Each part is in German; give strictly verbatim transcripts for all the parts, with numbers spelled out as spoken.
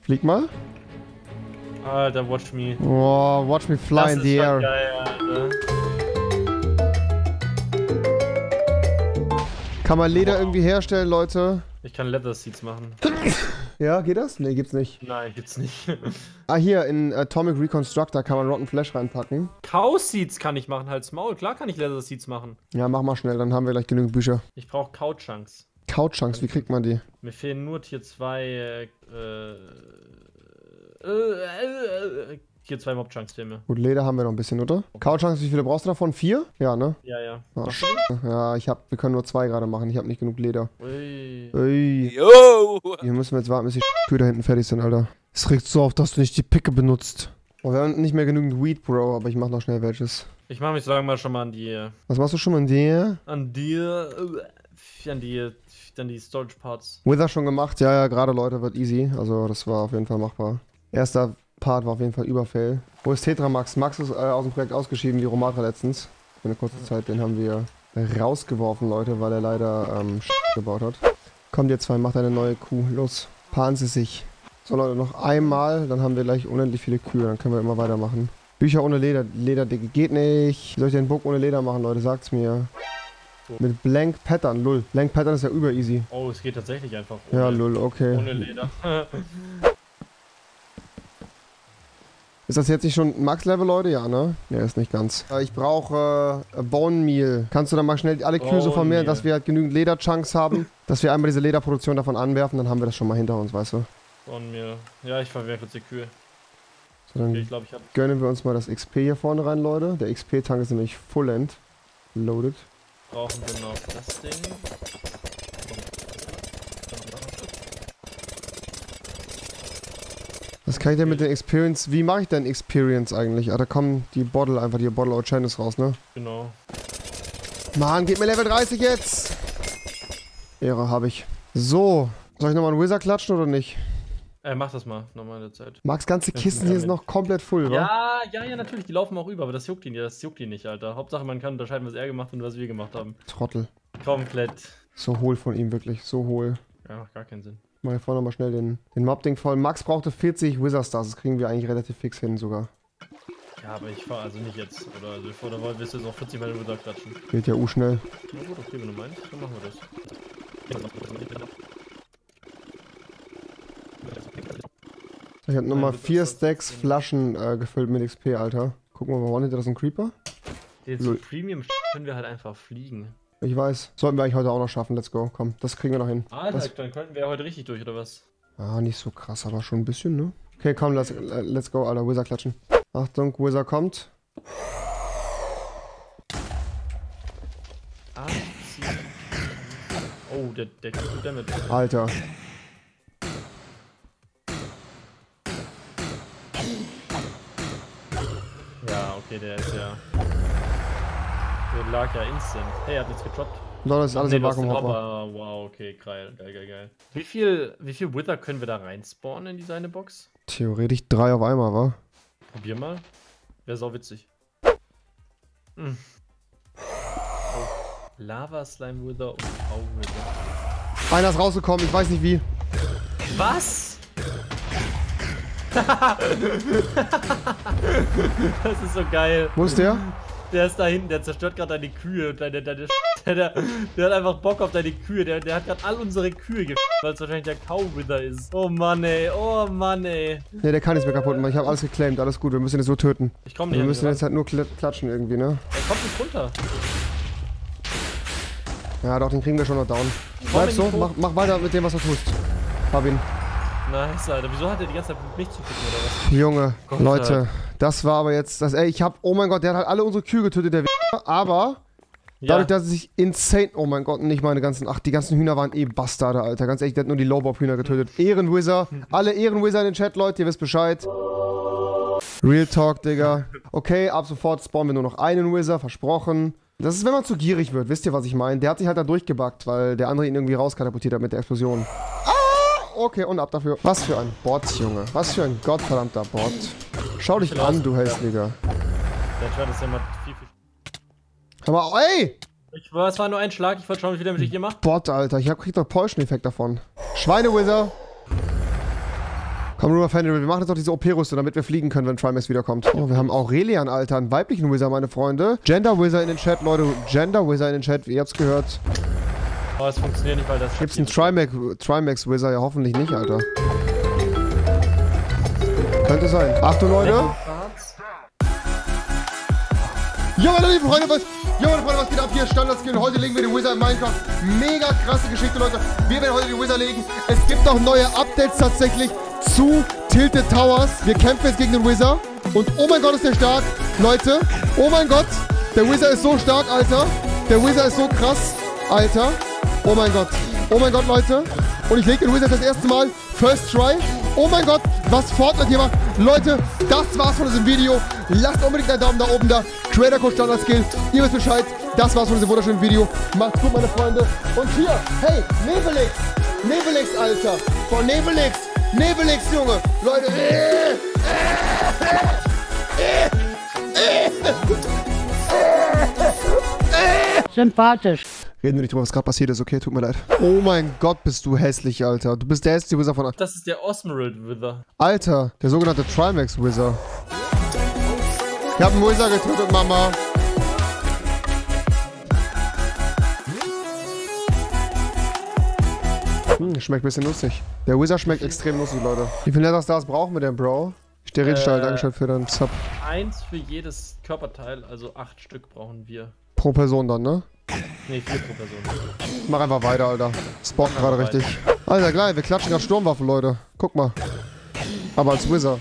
Flieg mal. Alter, watch me. Oh, watch me fly das in the ist air. Geil, Alter. Kann man Leder wow. irgendwie herstellen, Leute? Ich kann Leather Seeds machen. Ja, geht das? Nee, gibt's nicht. Nein, gibt's nicht. Ah, hier, in Atomic Reconstructor kann man Rotten Flesh reinpacken. Cow Seeds kann ich machen, halt's Maul. Klar kann ich Leather Seeds machen. Ja, mach mal schnell, dann haben wir gleich genügend Bücher. Ich brauche Cow Chunks. Cow Chunks, wie kriegt man die? Mir fehlen nur Tier zwei, äh, äh, äh, Tier zwei Mob Chunks fehlen mir. Gut, Leder haben wir noch ein bisschen, oder? Cow Chunks, wie viele brauchst du davon? Vier? Ja, ne? Ja, ja. Ach, ja, ich hab, wir können nur zwei gerade machen, ich habe nicht genug Leder. Ui. Ui. Yo! Hier müssen wir jetzt warten, bis die Kühe da hinten fertig sind, Alter. Es regt so auf, dass du nicht die Picke benutzt. Oh, wir haben nicht mehr genügend Weed, Bro, aber ich mach noch schnell welches. Ich mach mich so lange mal schon mal an die, Was machst du schon mal in der? an die, äh, an die, an die Storage Parts. Wither schon gemacht, ja, ja, gerade Leute, wird easy. Also das war auf jeden Fall machbar. Erster Part war auf jeden Fall Überfail. Wo ist Tetramax? Max ist äh, aus dem Projekt ausgeschieden, wie Romatra letztens. Für eine kurze Zeit, den haben wir rausgeworfen, Leute, weil er leider ähm, gebaut hat. Kommt ihr zwei, macht eine neue Kuh. Los, paaren sie sich. So Leute, noch einmal, dann haben wir gleich unendlich viele Kühe, dann können wir immer weitermachen. Bücher ohne Leder, Lederdicke geht nicht. Wie soll ich den Book ohne Leder machen, Leute? Sagt's mir. So. Mit Blank Pattern, lull. Blank Pattern ist ja über easy. Oh, es geht tatsächlich einfach ohne, Ja, lull, okay. ohne Leder. Ist das jetzt nicht schon Max-Level, Leute? Ja, ne? Ja, ist nicht ganz. Äh, Ich brauche äh, Bone Meal. Kannst du dann mal schnell alle Kühe so Bone vermehren, Meal. dass wir halt genügend Leder-Chunks haben? Dass wir einmal diese Lederproduktion davon anwerfen, dann haben wir das schon mal hinter uns, weißt du? Von mir. Ja, ich verwerfe jetzt die Kühe. So, dann Okay, ich glaube, ich habe. gönnen wir uns mal das X P hier vorne rein, Leute. Der X P-Tank ist nämlich full end. Loaded. Brauchen wir noch das Ding. Was kann ich denn mit der Experience? Wie mache ich denn Experience eigentlich? Ah, da kommen die Bottle, einfach die Bottle of Channels raus, ne? Genau. Mann, gib mir Level dreißig jetzt! Ehre habe ich. So. Soll ich nochmal einen Wizard klatschen oder nicht? Äh, mach das mal, nochmal in der Zeit. Max ganze Das Kisten ist hier sind damit. noch komplett full, wa? Ja, ja, ja, natürlich, die laufen auch über, aber das juckt ihn ja, das juckt ihn nicht, Alter. Hauptsache, man kann unterscheiden, was er gemacht hat und was wir gemacht haben. Trottel. Komplett. So hohl von ihm, wirklich. So hohl. Ja, macht gar keinen Sinn. Mal hier vorne mal schnell den, den Mob-Ding voll. Max brauchte vierzig Wizard Stars. Das kriegen wir eigentlich relativ fix hin sogar. Ja, aber ich fahr also nicht jetzt. Oder also vor der Wahl willst du jetzt auch vierzig Mal Wizard klatschen. Geht ja u schnell. Na gut, okay, wenn du meinst, dann machen wir das. Ich hab nochmal Nein, vier das ist- Stacks Flaschen äh, gefüllt mit X P, Alter. Gucken wir mal, wann hinter das ein Creeper? Den Lol. Premium können wir halt einfach fliegen. Ich weiß. Sollten wir eigentlich heute auch noch schaffen. Let's go. Komm, das kriegen wir noch hin. Alter, Das, dann könnten wir ja heute richtig durch, oder was? ah, nicht so krass, aber schon ein bisschen, ne? Okay, komm, let's, let's go, Alter. Wizard klatschen. Achtung, Wizard kommt. achtzig. Oh, der, der kriegt gut damit. Alter. Ja, okay, der ist ja. Der lag ja instant. Hey, er hat nichts gedroppt. So, das ist alles Nee, im du hast den Vakuumhopper. Hopper. Wow, okay, geil, geil, geil, geil. Wie viel, wie viel Wither können wir da reinspawnen in die seine Box? Theoretisch drei auf einmal, wa? Probier mal. Wäre sau witzig. Hm. Oh. Lava Slime Wither und Cow Wither. Einer ist rausgekommen, ich weiß nicht wie. Was? Das ist so geil. Wo ist der? Der ist da hinten, der zerstört gerade deine Kühe und deine, deine der, der, der hat einfach Bock auf deine Kühe. Der, der hat gerade all unsere Kühe gef***, weil es wahrscheinlich der Cow Wither ist. Oh Mann ey, oh Mann ey. Ne, der kann nichts mehr kaputt machen. Ich habe alles geclaimed, alles gut. Wir müssen ihn so töten. Ich komm Wir nicht müssen an ihn jetzt halt nur kl klatschen irgendwie, ne? ran. Er kommt nicht runter. Ja, doch, den kriegen wir schon noch down. Komm Bleib in so, die Bo- mach, mach weiter mit dem, was du tust. Hab ihn. Nice, Alter. Wieso hat er die ganze Zeit mit mich zu gucken, oder was? Junge, Gott Leute, sei das war aber jetzt, das, ey, ich hab, oh mein Gott, der hat halt alle unsere Kühe getötet, der W***er, aber Ja. dadurch, dass er sich insane, oh mein Gott, nicht meine ganzen, ach, die ganzen Hühner waren eh Bastarde, Alter, ganz ehrlich, der hat nur die Lowbob-Hühner getötet. Ehrenwizard, alle Ehrenwizard in den Chat, Leute, ihr wisst Bescheid. Real Talk, Digga. Okay, ab sofort spawnen wir nur noch einen Wizard, versprochen. Das ist, wenn man zu gierig wird, wisst ihr, was ich meine? Der hat sich halt da durchgebackt, weil der andere ihn irgendwie rauskatapultiert hat mit der Explosion. Okay, und ab dafür. Was für ein Bot, Junge. Was für ein gottverdammter Bot. Schau dich an, du Hässlicher. Der Schwert ist ja mal viel, viel. Hör mal, ey! Ich war, es war nur ein Schlag, ich wollte schauen, wie viel damit ich hier mache. Bot, Alter. Ich hab, krieg doch Poison-Effekt davon. Schweine-Wizard. Komm rüber, Fenrir, wir machen jetzt doch diese O P-Rüstung, damit wir fliegen können, wenn Trimax wiederkommt. Oh, wir haben Aurelian, Alter, einen weiblichen Wizard, meine Freunde. Gender Wizard in den Chat, Leute. Gender Wizard in den Chat, ihr habt's gehört. Oh, es funktioniert nicht, weil das... Gibt's einen Trimax, Trimax Wizard? Ja, hoffentlich nicht, Alter. Könnte sein. Achtung, Leute. Jo, meine lieben Freunde, was, jo, meine Freunde, was geht ab hier? Standard-Skill. Heute legen wir den Wizard in Minecraft. Mega krasse Geschichte, Leute. Wir werden heute den Wizard legen. Es gibt noch neue Updates tatsächlich zu Tilted Towers. Wir kämpfen jetzt gegen den Wizard. Und oh mein Gott, ist der stark. Leute, oh mein Gott. Der Wizard ist so stark, Alter. Der Wizard ist so krass, Alter. Oh mein Gott. Oh mein Gott, Leute. Und ich lege den Wizard das erste Mal. First try. Oh mein Gott, was Fortnite hier macht. Leute, das war's von diesem Video. Lasst unbedingt einen Daumen da oben da. Creator Code Standard Skill. Ihr wisst Bescheid. Das war's von diesem wunderschönen Video. Macht's gut, meine Freunde. Und hier, hey, Nebelix. Nebelix, Alter. Von Nebelix. Nebelix, Junge. Leute. Sympathisch. Reden wir nicht drüber, was gerade passiert ist, okay? Tut mir leid. Oh mein Gott, bist du hässlich, Alter. Du bist der hässliche Wizard von... Das ist der Osmerald Wither. Alter, der sogenannte Trimax Wizard. Ich hab einen Wizard getötet, Mama. Hm, schmeckt ein bisschen lustig. Der Wizard schmeckt extrem lustig, Leute. Wie viele Nether Stars brauchen wir denn, Bro? Sterilstahl, äh, Dankeschön für deinen Sub. Eins für jedes Körperteil, also acht Stück brauchen wir. Pro Person dann, ne? Ne, vier pro Person. Mach einfach weiter, Alter. Spawnt gerade richtig. Alter, gleich, wir klatschen gerade Sturmwaffen, Leute. Guck mal. Aber als Wizard.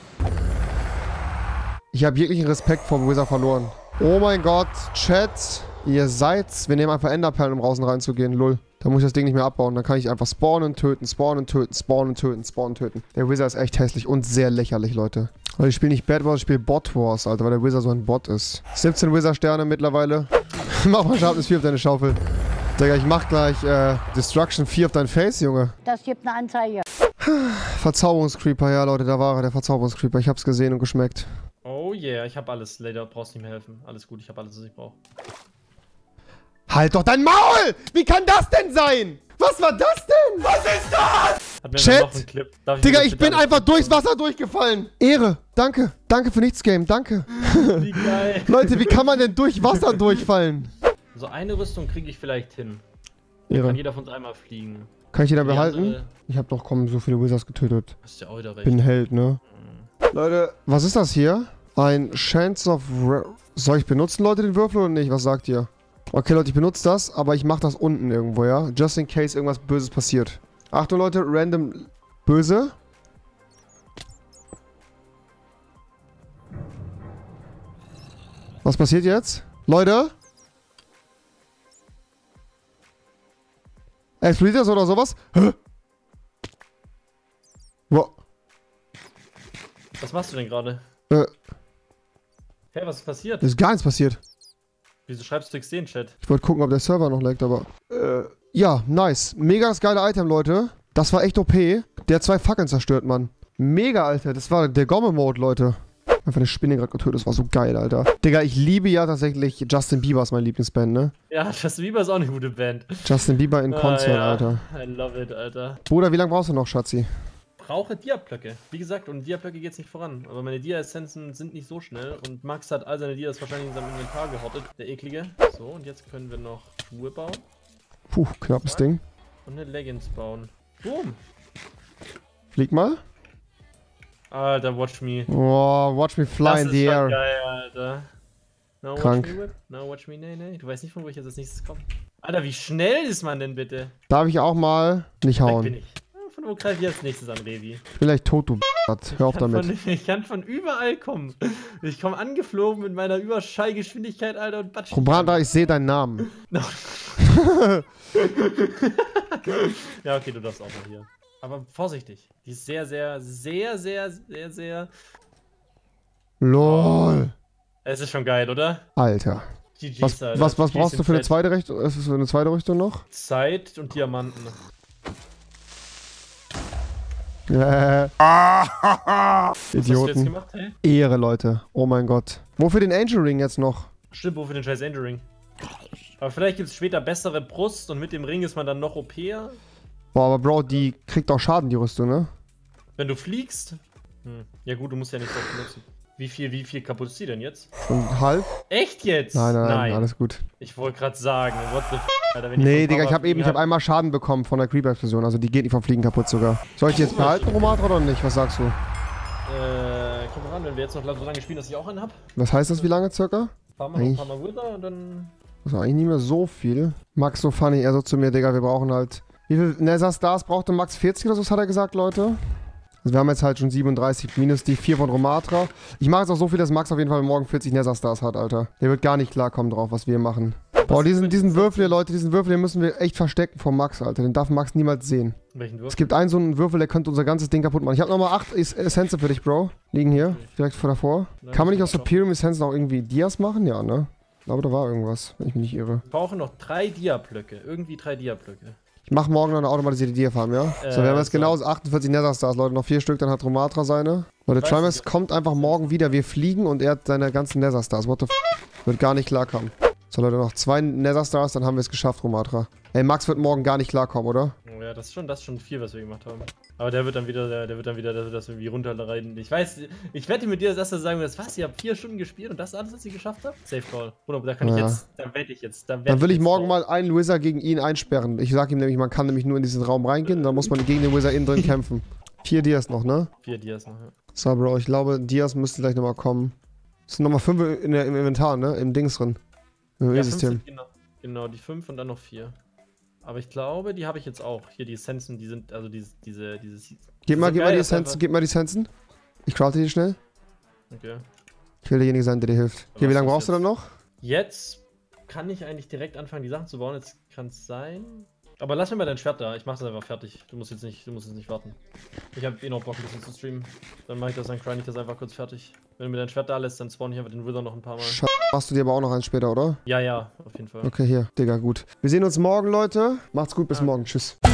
Ich habe jeglichen Respekt vor dem Wizard verloren. Oh mein Gott, Chat. Ihr seid's. Wir nehmen einfach Enderperlen, um draußen reinzugehen. Lull. Da muss ich das Ding nicht mehr abbauen. Dann kann ich einfach spawnen, töten, spawnen, töten, spawnen, töten, spawnen, töten. Der Wizard ist echt hässlich und sehr lächerlich, Leute. Weil ich spiele nicht Bad Wars, ich spiele Bot Wars, Alter, weil der Wizard so ein Bot ist. siebzehn Wizard-Sterne mittlerweile. Mach mal Sharpness vier auf deine Schaufel. Digga, ich mach gleich äh, Destruction vier auf dein Face, Junge. Das gibt eine Anzeige. Verzauberungscreeper, ja Leute, da war er, der Verzauberungscreeper. Ich hab's gesehen und geschmeckt. Oh yeah, ich hab alles. Leider brauchst du nicht mehr helfen. Alles gut, ich hab alles, was ich brauche. Halt doch dein Maul! Wie kann das denn sein? Was war das denn? Was ist das? Hat mir Chat, noch einen Clip. Darf ich Digga, mir ich bin einfach machen? durchs Wasser durchgefallen. Ehre, danke. Danke für nichts, Game, danke. Wie geil. Leute, wie kann man denn durch Wasser durchfallen? So eine Rüstung kriege ich vielleicht hin. Ehre. Kann jeder von uns einmal fliegen. Kann ich die dann Die behalten? andere- Ich hab doch, komm, so viele Wizards getötet. Hast du ja auch wieder recht. Bin ein Held, ne? Leute, was ist das hier? Ein Chance of... Ra Soll ich benutzen, Leute, den Würfel oder nicht? Was sagt ihr? Okay, Leute, ich benutze das, aber ich mache das unten irgendwo, ja? Just in case irgendwas Böses passiert. Achtung, Leute, random böse. Was passiert jetzt? Leute? Explodiert das oder sowas? Hä? Wow. Was machst du denn gerade? Äh, Hey, was ist passiert? ist gar nichts passiert. Wieso schreibst du X D in den Chat? Ich wollte gucken, ob der Server noch leckt, aber... Äh, ja, nice. Mega das geile Item, Leute. Das war echt O P. Der hat zwei Fackeln zerstört, Mann. Mega, Alter. Das war der Gomme-Mode, Leute. Einfach eine Spinne gerade getötet. Das war so geil, Alter. Digga, ich liebe ja tatsächlich... Justin Bieber ist mein Lieblingsband, ne? Ja, Justin Bieber ist auch eine gute Band. Justin Bieber in Konzert, ah, ja. Alter. I love it, Alter. Bruder, wie lange brauchst du noch, Schatzi? Brauche Dia-Blöcke. Wie gesagt, und Dia-Blöcke geht's nicht voran. Aber meine Dia-Essenzen sind nicht so schnell. Und Max hat all seine Dias wahrscheinlich in seinem Inventar gehortet. Der eklige. So, und jetzt können wir noch Schuhe bauen. Puh, knappes Ding. Und eine Leggings bauen. Boom. Flieg mal. Alter, watch me. Oh, watch me fly Das in ist the schon air. geil, Alter. No, Krank. watch me whip. No, watch me, nee, nee. Du weißt nicht, von wo ich jetzt als nächstes komme. Alter, wie schnell ist man denn bitte? Darf ich auch mal nicht Weg bin hauen? ich. Von wo greife ich als nächstes an, Revi? Ich bin gleich tot, du B****. Hör auf Kann damit. Von, ich kann von überall kommen. Ich komme angeflogen mit meiner Überschallgeschwindigkeit, Alter, und batsch. Kombranda, ich sehe deinen Namen. No. Ja, okay, du darfst auch mal hier. Aber vorsichtig. Die ist sehr, sehr, sehr, sehr, sehr, sehr... LOL. Es ist schon geil, oder? Alter. G G's, Was, Alter. was, was G Gs brauchst du im für eine Chat. zweite Richtung? Ist es für eine zweite Richtung noch? Zeit und Diamanten. Äh. Was hast du jetzt Idioten. gemacht, hey? Ehre, Leute. Oh mein Gott. Wofür den Angel Ring jetzt noch? Stimmt, wofür den scheiß Angel Ring? Aber vielleicht gibt es später bessere Brust und mit dem Ring ist man dann noch O P-er. Boah, aber Bro, die kriegt auch Schaden, die Rüstung, ne? Wenn du fliegst. Hm. Ja gut, du musst ja nicht drauf benutzen. Wie viel, wie viel kaputt ist die denn jetzt? Und halb? Echt jetzt? Nein, nein, nein, alles gut. Ich wollte gerade sagen, what the f, Alter, wenn Nee, die Digga, ich habe eben, ich habe einmal Schaden bekommen von der Creeper-Explosion. Also die geht nicht vom Fliegen kaputt sogar. Soll ich die jetzt behalten, Romatra, oder nicht? Was sagst du? Äh, komm ran, wenn wir jetzt noch so lange spielen, dass ich auch einen hab. Was heißt das, wie lange circa? Paar Mal, ein paar Mal Wither und dann... Das ist eigentlich nicht mehr so viel. Max so funny, er so zu mir, Digga, wir brauchen halt... Wie viel Nether Stars brauchte Max? vierzig oder so, hat er gesagt, Leute? Also wir haben jetzt halt schon siebenunddreißig, minus die vier von Romatra. Ich mache jetzt auch so viel, dass Max auf jeden Fall morgen vierzig Nether Stars hat, Alter. Der wird gar nicht klarkommen drauf, was wir machen. Boah, diesen, diesen Würfel hier, Leute, diesen Würfel, den müssen wir echt verstecken vor Max, Alter. Den darf Max niemals sehen. Welchen Würfel? Es gibt einen so einen Würfel, der könnte unser ganzes Ding kaputt machen. Ich habe nochmal acht Essenzen für dich, Bro. Liegen hier, direkt vor davor. Kann man nicht aus der Pyramid Essenzen auch irgendwie Dias machen? Ja, ne? Ich glaube, da war irgendwas, wenn ich mich nicht irre. Wir brauchen noch drei Dia-Blöcke. Irgendwie drei Dia-Blöcke. Ich mache morgen noch eine automatisierte Dia-Farm, ja? Äh, so, wir haben jetzt so. genau achtundvierzig Nether Stars, Leute. Noch vier Stück, dann hat Romatra seine. Leute, Trimax kommt einfach morgen wieder. Wir fliegen und er hat seine ganzen Nether Stars. What the f***? Wird gar nicht klarkommen. So, Leute, noch zwei Nether Stars, dann haben wir es geschafft, Romatra. Ey, Max wird morgen gar nicht klarkommen, oder? Oh ja, das ist schon, das ist schon viel, was wir gemacht haben. Aber der wird dann wieder, der, der wird dann wieder, der wird das irgendwie runterreiten. Ich weiß, ich wette mit dir, dass erste sagen, das was, ihr habt vier Stunden gespielt und das ist alles, was ihr geschafft habt? Safe Call. Bruder, da kann Ja. ich jetzt, da wette ich jetzt. Da wette Dann will ich jetzt morgen drauf. mal einen Wizard gegen ihn einsperren. Ich sag ihm nämlich, man kann nämlich nur in diesen Raum reingehen, dann muss man gegen den Wizard innen drin kämpfen. Vier Dias noch, ne? Vier Dias noch, ja. So, Bro, ich glaube, Dias müssten gleich nochmal kommen. Es sind nochmal fünf in der, im Inventar, ne? Im Dings drin. Im Ja, fünf E-System. sind genau, genau, die fünf und dann noch vier. Aber ich glaube, die habe ich jetzt auch. Hier, die Essenzen, die sind, also diese, diese, dieses... Gib mal, so gib mal geil, die dass Essenzen, einfach- gib mal die Essenzen. Ich crafte die schnell. Okay. Ich will derjenige sein, der dir hilft. Hier, wie Was lange ist brauchst du jetzt? dann noch? Jetzt kann ich eigentlich direkt anfangen, die Sachen zu bauen. Jetzt kann es sein. Aber lass mir mal dein Schwert da. Ich mach das einfach fertig. Du musst jetzt nicht, du musst jetzt nicht warten. Ich habe eh noch Bock, ein bisschen zu streamen. Dann mache ich das, dann grind ich das einfach kurz fertig. Wenn du mir dein Schwert da lässt, dann spawn ich einfach den Wither noch ein paar Mal. Scheiße, machst du dir aber auch noch eins später, oder? Ja, ja, auf jeden Fall. Okay, hier. Digga, gut. Wir sehen uns morgen, Leute. Macht's gut, bis Ah. morgen. Tschüss.